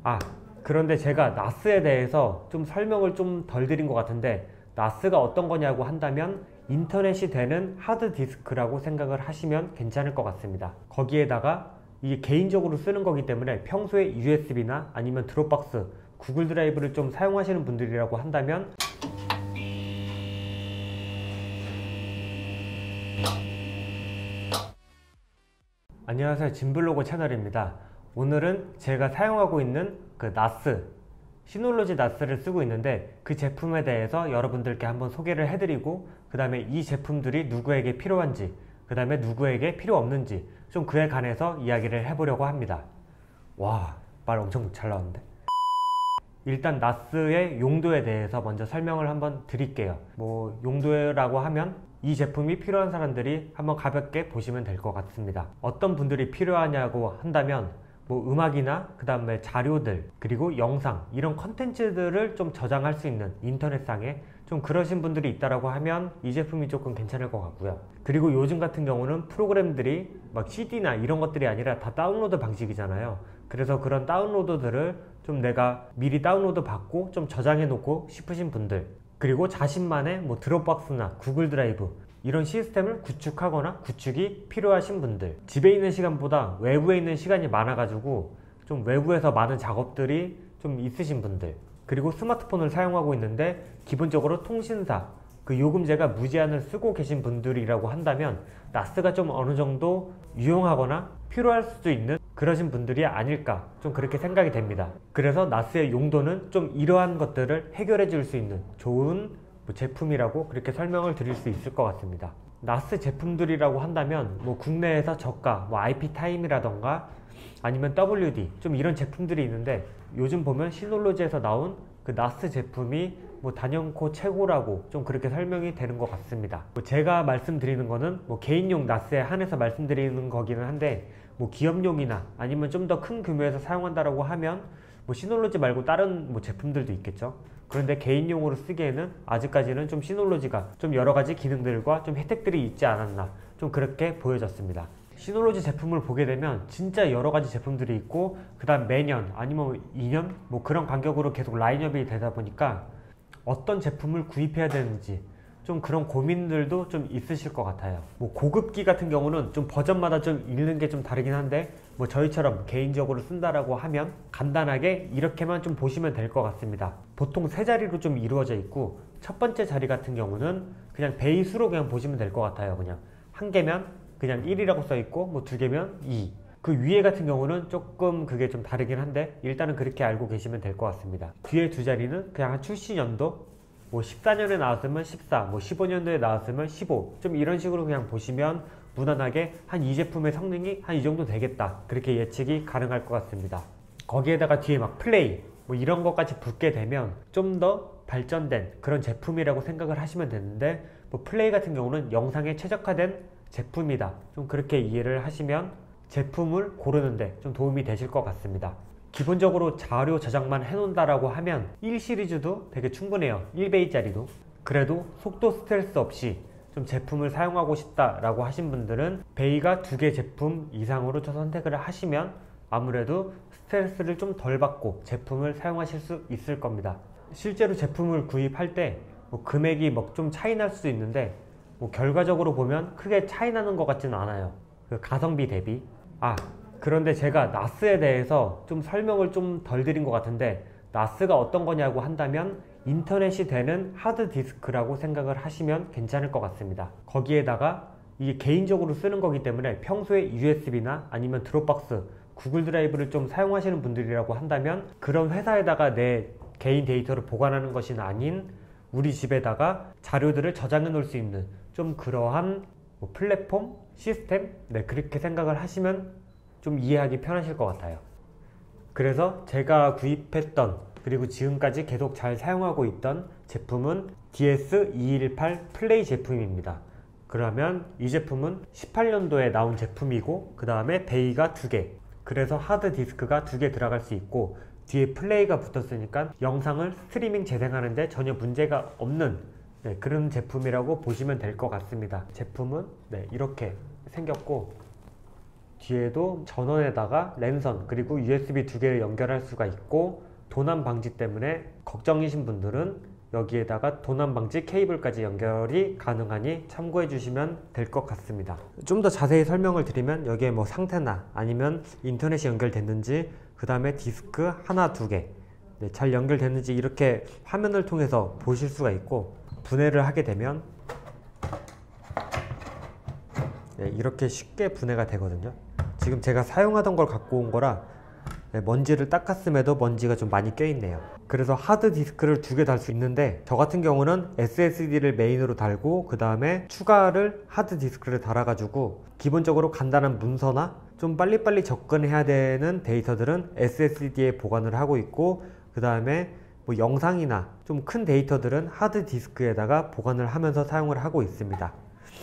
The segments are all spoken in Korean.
아, 그런데 제가 나스에 대해서 좀 설명을 좀 덜 드린 것 같은데, 나스가 어떤 거냐고 한다면 인터넷이 되는 하드디스크라고 생각을 하시면 괜찮을 것 같습니다. 거기에다가 이게 개인적으로 쓰는 거기 때문에 평소에 USB나 아니면 드롭박스, 구글 드라이브를 좀 사용하시는 분들이라고 한다면 안녕하세요, 진블로그 채널입니다. 오늘은 제가 사용하고 있는 그 나스, 시놀로지 나스를 쓰고 있는데, 그 제품에 대해서 여러분들께 한번 소개를 해드리고, 그 다음에 이 제품들이 누구에게 필요한지, 그 다음에 누구에게 필요 없는지 좀 그에 관해서 이야기를 해보려고 합니다. 와, 말 엄청 잘 나왔는데. 일단 나스의 용도에 대해서 먼저 설명을 한번 드릴게요. 용도라고 하면 이 제품이 필요한 사람들이 한번 가볍게 보시면 될 것 같습니다. 어떤 분들이 필요하냐고 한다면 음악이나 그 다음에 자료들, 그리고 영상, 이런 컨텐츠들을 좀 저장할 수 있는 인터넷상에 좀 그러신 분들이 있다라고 하면 이 제품이 조금 괜찮을 것 같고요. 그리고 요즘 같은 경우는 프로그램들이 막 CD나 이런 것들이 아니라 다 다운로드 방식이잖아요. 그래서 그런 다운로드들을 좀 내가 미리 다운로드 받고 좀 저장해 놓고 싶으신 분들, 그리고 자신만의 드롭박스나 구글 드라이브 이런 시스템을 구축하거나 구축이 필요하신 분들, 집에 있는 시간보다 외부에 있는 시간이 많아가지고 좀 외부에서 많은 작업들이 좀 있으신 분들, 그리고 스마트폰을 사용하고 있는데 기본적으로 통신사 그 요금제가 무제한을 쓰고 계신 분들이라고 한다면 나스가 좀 어느 정도 유용하거나 필요할 수도 있는 그러신 분들이 아닐까, 좀 그렇게 생각이 됩니다. 그래서 나스의 용도는 좀 이러한 것들을 해결해 줄 수 있는 좋은 제품이라고 그렇게 설명을 드릴 수 있을 것 같습니다. 나스 제품들이라고 한다면 국내에서 저가 IP타임이라던가 아니면 WD 좀 이런 제품들이 있는데, 요즘 보면 시놀로지에서 나온 그 나스 제품이 단연코 최고라고 좀 그렇게 설명이 되는 것 같습니다. 제가 말씀드리는 거는 개인용 나스에 한해서 말씀드리는 거기는 한데, 기업용이나 아니면 좀 더 큰 규모에서 사용한다라고 하면 시놀로지 말고 다른 제품들도 있겠죠. 그런데 개인용으로 쓰기에는 아직까지는 좀 시놀로지가 좀 여러가지 기능들과 좀 혜택들이 있지 않았나, 좀 그렇게 보여졌습니다. 시놀로지 제품을 보게 되면 진짜 여러가지 제품들이 있고, 그 다음 매년 아니면 2년 그런 간격으로 계속 라인업이 되다 보니까 어떤 제품을 구입해야 되는지 좀 그런 고민들도 좀 있으실 것 같아요. 고급기 같은 경우는 좀 버전마다 좀 읽는 게 좀 다르긴 한데, 저희처럼 개인적으로 쓴다라고 하면 간단하게 이렇게만 좀 보시면 될 것 같습니다. 보통 세 자리로 좀 이루어져 있고, 첫 번째 자리 같은 경우는 그냥 베이스로 그냥 보시면 될 것 같아요. 그냥 한 개면 그냥 1이라고 써 있고, 두 개면 2. 그 위에 같은 경우는 조금 그게 좀 다르긴 한데, 일단은 그렇게 알고 계시면 될 것 같습니다. 뒤에 두 자리는 그냥 한 출시 연도, 14년에 나왔으면 14, 15년도에 나왔으면 15, 좀 이런 식으로 그냥 보시면 무난하게 한 이 제품의 성능이 한 이 정도 되겠다, 그렇게 예측이 가능할 것 같습니다. 거기에다가 뒤에 플레이 이런 것까지 붙게 되면 좀 더 발전된 그런 제품이라고 생각을 하시면 되는데, 플레이 같은 경우는 영상에 최적화된 제품이다, 좀 그렇게 이해를 하시면 제품을 고르는데 좀 도움이 되실 것 같습니다. 기본적으로 자료 저장만 해놓는다라고 하면 1 시리즈도 되게 충분해요. 1베이짜리도. 그래도 속도 스트레스 없이 좀 제품을 사용하고 싶다라고 하신 분들은 베이가 2개 제품 이상으로 선택을 하시면 아무래도 스트레스를 좀 덜 받고 제품을 사용하실 수 있을 겁니다. 실제로 제품을 구입할 때 금액이 좀 차이 날 수도 있는데, 결과적으로 보면 크게 차이 나는 것 같지는 않아요. 그 가성비 대비. 그런데 제가 나스에 대해서 좀 설명을 좀 덜 드린 것 같은데, 나스가 어떤 거냐고 한다면 인터넷이 되는 하드디스크라고 생각을 하시면 괜찮을 것 같습니다. 거기에다가 이게 개인적으로 쓰는 거기 때문에 평소에 USB나 아니면 드롭박스, 구글 드라이브를 좀 사용하시는 분들이라고 한다면, 그런 회사에다가 내 개인 데이터를 보관하는 것이 아닌 우리 집에다가 자료들을 저장해 놓을 수 있는 좀 그러한 플랫폼, 시스템, 그렇게 생각을 하시면 좀 이해하기 편하실 것 같아요. 그래서 제가 구입했던, 그리고 지금까지 계속 잘 사용하고 있던 제품은 DS218 플레이 제품입니다. 그러면 이 제품은 18년도에 나온 제품이고, 그 다음에 베이가 2개, 그래서 하드디스크가 2개 들어갈 수 있고, 뒤에 플레이가 붙었으니까 영상을 스트리밍 재생하는데 전혀 문제가 없는 그런 제품이라고 보시면 될 것 같습니다. 제품은 이렇게 생겼고, 뒤에도 전원에다가 랜선 그리고 USB 두 개를 연결할 수가 있고, 도난 방지 때문에 걱정이신 분들은 여기에다가 도난 방지 케이블까지 연결이 가능하니 참고해 주시면 될 것 같습니다. 좀 더 자세히 설명을 드리면 여기에 뭐 상태나 아니면 인터넷이 연결됐는지, 그 다음에 디스크 하나 두 개 잘 연결됐는지 이렇게 화면을 통해서 보실 수가 있고, 분해를 하게 되면 이렇게 쉽게 분해가 되거든요. 지금 제가 사용하던 걸 갖고 온 거라 먼지를 닦았음에도 먼지가 좀 많이 껴있네요. 그래서 하드 디스크를 두 개 달 수 있는데, 저 같은 경우는 SSD를 메인으로 달고 그 다음에 추가를 하드 디스크를 달아가지고 기본적으로 간단한 문서나 좀 빨리빨리 접근해야 되는 데이터들은 SSD에 보관을 하고 있고, 그 다음에 뭐 영상이나 좀 큰 데이터들은 하드 디스크에다가 보관을 하면서 사용을 하고 있습니다.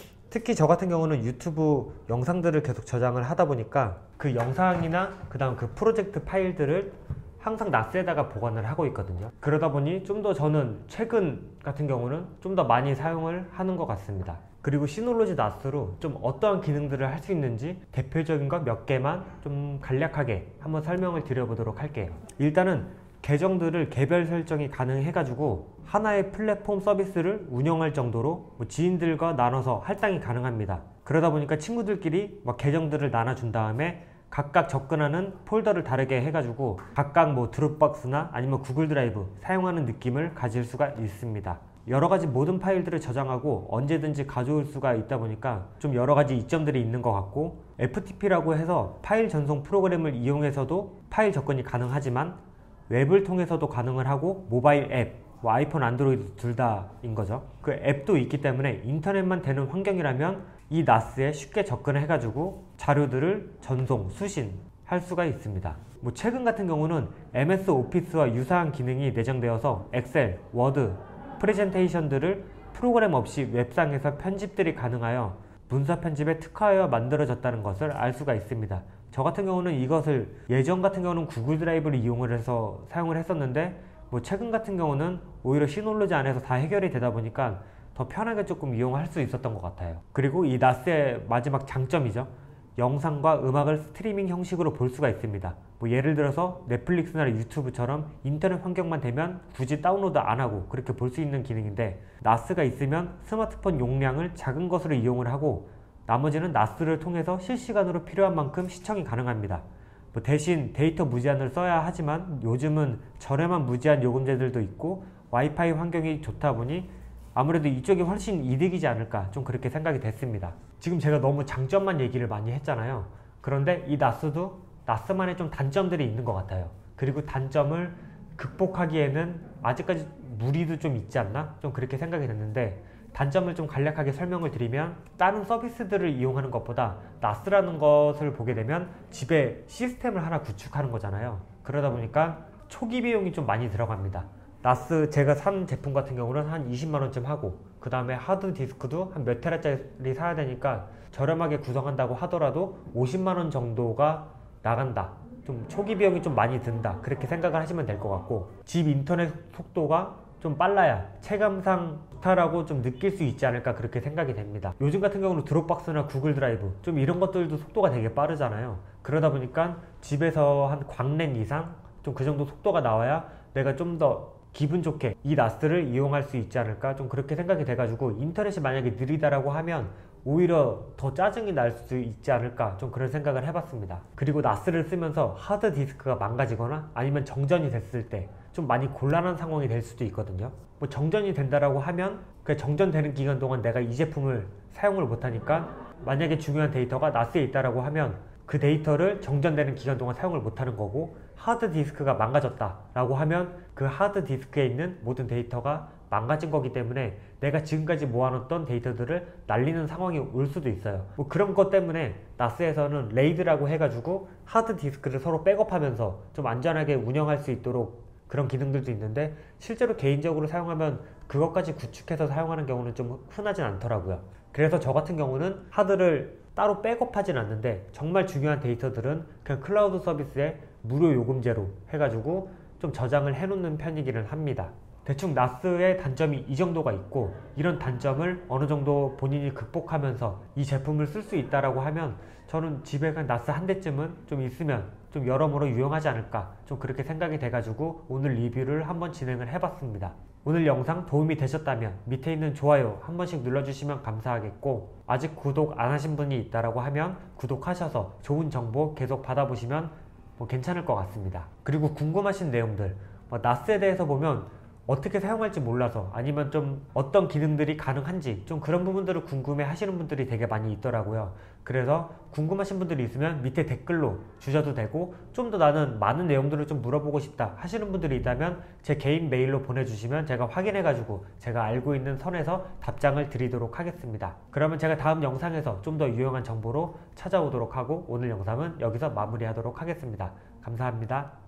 특히 저 같은 경우는 유튜브 영상들을 계속 저장을 하다 보니까 그 영상이나 그 다음 그 프로젝트 파일들을 항상 나스에다가 보관을 하고 있거든요. 그러다 보니 좀 더 저는 최근 같은 경우는 좀 더 많이 사용을 하는 것 같습니다. 그리고 시놀로지 나스로 좀 어떠한 기능들을 할 수 있는지 대표적인 것 몇 개만 좀 간략하게 한번 설명을 드려보도록 할게요. 일단은 계정들을 개별 설정이 가능해가지고 하나의 플랫폼 서비스를 운영할 정도로 지인들과 나눠서 할당이 가능합니다. 그러다 보니까 친구들끼리 막 계정들을 나눠준 다음에 각각 접근하는 폴더를 다르게 해가지고 각각 뭐 드롭박스나 아니면 구글 드라이브 사용하는 느낌을 가질 수가 있습니다. 여러가지 모든 파일들을 저장하고 언제든지 가져올 수가 있다 보니까 좀 여러가지 이점들이 있는 것 같고, FTP라고 해서 파일 전송 프로그램을 이용해서도 파일 접근이 가능하지만 웹을 통해서도 가능을 하고, 모바일 앱, 뭐 아이폰, 안드로이드 둘 다인 거죠. 그 앱도 있기 때문에 인터넷만 되는 환경이라면 이 나스에 쉽게 접근을 해가지고 자료들을 전송, 수신할 수가 있습니다. 뭐 최근 같은 경우는 MS 오피스와 유사한 기능이 내장되어서 엑셀, 워드, 프레젠테이션들을 프로그램 없이 웹상에서 편집들이 가능하여 문서 편집에 특화하여 만들어졌다는 것을 알 수가 있습니다. 저 같은 경우는 이것을 예전 같은 경우는 구글 드라이브를 이용을 해서 사용을 했었는데, 뭐 최근 같은 경우는 오히려 시놀로지 안에서 다 해결이 되다 보니까 더 편하게 조금 이용할 수 있었던 것 같아요. 그리고 이 나스의 마지막 장점이죠. 영상과 음악을 스트리밍 형식으로 볼 수가 있습니다. 뭐 예를 들어서 넷플릭스나 유튜브처럼 인터넷 환경만 되면 굳이 다운로드 안 하고 그렇게 볼 수 있는 기능인데, 나스가 있으면 스마트폰 용량을 작은 것으로 이용을 하고 나머지는 나스를 통해서 실시간으로 필요한 만큼 시청이 가능합니다. 뭐 대신 데이터 무제한을 써야 하지만 요즘은 저렴한 무제한 요금제들도 있고 와이파이 환경이 좋다 보니 아무래도 이쪽이 훨씬 이득이지 않을까, 좀 그렇게 생각이 됐습니다. 지금 제가 너무 장점만 얘기를 많이 했잖아요. 그런데 이 나스도 나스만의 좀 단점들이 있는 것 같아요. 그리고 단점을 극복하기에는 아직까지 무리도 좀 있지 않나? 좀 그렇게 생각이 됐는데, 단점을 좀 간략하게 설명을 드리면, 다른 서비스들을 이용하는 것보다 나스라는 것을 보게 되면 집에 시스템을 하나 구축하는 거잖아요. 그러다 보니까 초기 비용이 좀 많이 들어갑니다. 나스 제가 산 제품 같은 경우는 한 20만원쯤 하고, 그 다음에 하드 디스크도 한 몇 테라짜리 사야 되니까 저렴하게 구성한다고 하더라도 50만원 정도가 나간다, 좀 초기 비용이 좀 많이 든다, 그렇게 생각을 하시면 될 것 같고, 집 인터넷 속도가 좀 빨라야 체감상 좋다라고 좀 느낄 수 있지 않을까, 그렇게 생각이 됩니다. 요즘 같은 경우는 드롭박스나 구글 드라이브 좀 이런 것들도 속도가 되게 빠르잖아요. 그러다 보니까 집에서 한 광랜 이상 좀 그 정도 속도가 나와야 내가 좀 더 기분 좋게 이 나스를 이용할 수 있지 않을까, 좀 그렇게 생각이 돼가지고, 인터넷이 만약에 느리다라고 하면 오히려 더 짜증이 날 수 있지 않을까, 좀 그런 생각을 해봤습니다. 그리고 나스를 쓰면서 하드 디스크가 망가지거나 아니면 정전이 됐을 때 좀 많이 곤란한 상황이 될 수도 있거든요. 뭐 정전이 된다라고 하면 그 정전되는 기간 동안 내가 이 제품을 사용을 못하니까, 만약에 중요한 데이터가 나스에 있다라고 하면 그 데이터를 정전되는 기간 동안 사용을 못하는 거고, 하드 디스크가 망가졌다라고 하면 그 하드 디스크에 있는 모든 데이터가 망가진 거기 때문에 내가 지금까지 모아놨던 데이터들을 날리는 상황이 올 수도 있어요. 뭐 그런 것 때문에 나스에서는 레이드라고 해가지고 하드 디스크를 서로 백업하면서 좀 안전하게 운영할 수 있도록 그런 기능들도 있는데, 실제로 개인적으로 사용하면 그것까지 구축해서 사용하는 경우는 좀 흔하진 않더라고요. 그래서 저 같은 경우는 하드를 따로 백업하진 않는데, 정말 중요한 데이터들은 그냥 클라우드 서비스에 무료 요금제로 해가지고 좀 저장을 해놓는 편이기는 합니다. 대충 나스의 단점이 이 정도가 있고 이런 단점을 어느 정도 본인이 극복하면서 이 제품을 쓸 수 있다라고 하면 저는 집에 간 나스 한 대쯤은 좀 있으면 좀 여러모로 유용하지 않을까 좀 그렇게 생각이 돼가지고 오늘 리뷰를 한번 진행을 해봤습니다. 오늘 영상 도움이 되셨다면 밑에 있는 좋아요 한 번씩 눌러주시면 감사하겠고 아직 구독 안 하신 분이 있다라고 하면 구독하셔서 좋은 정보 계속 받아보시면 괜찮을 것 같습니다. 그리고 궁금하신 내용들 나스에 대해서 보면 어떻게 사용할지 몰라서 아니면 좀 어떤 기능들이 가능한지 좀 그런 부분들을 궁금해 하시는 분들이 되게 많이 있더라고요. 그래서 궁금하신 분들이 있으면 밑에 댓글로 주셔도 되고 좀 더 나는 많은 내용들을 좀 물어보고 싶다 하시는 분들이 있다면 제 개인 메일로 보내주시면 제가 확인해 가지고 제가 알고 있는 선에서 답장을 드리도록 하겠습니다. 그러면 제가 다음 영상에서 좀 더 유용한 정보로 찾아오도록 하고 오늘 영상은 여기서 마무리하도록 하겠습니다. 감사합니다.